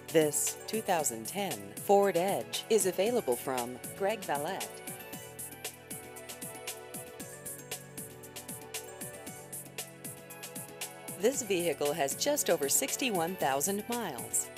This 2010 Ford Edge is available from Greg Valette. This vehicle has just over 61,000 miles.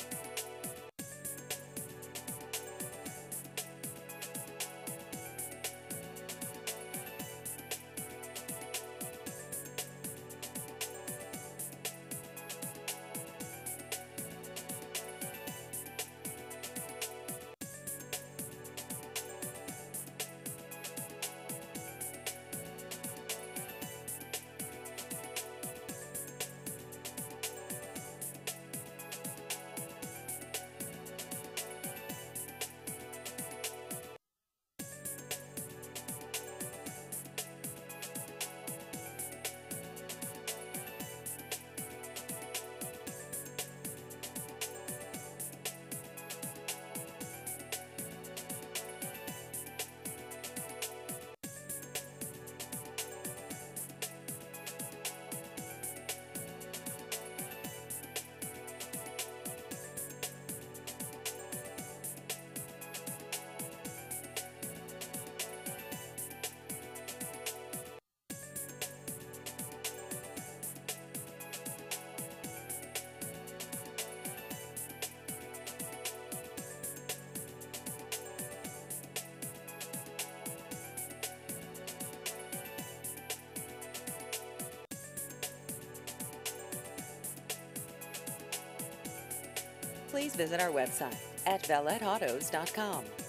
Please visit our website at valetteautos.com.